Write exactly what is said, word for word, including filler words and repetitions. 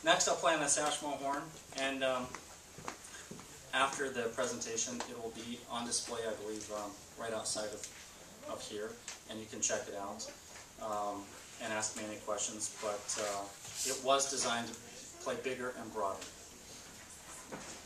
next I'll play on the Satchmo horn, and um, after the presentation it will be on display, I believe, um, right outside of, of here, and you can check it out um, and ask me any questions, but uh, it was designed to play bigger and broader.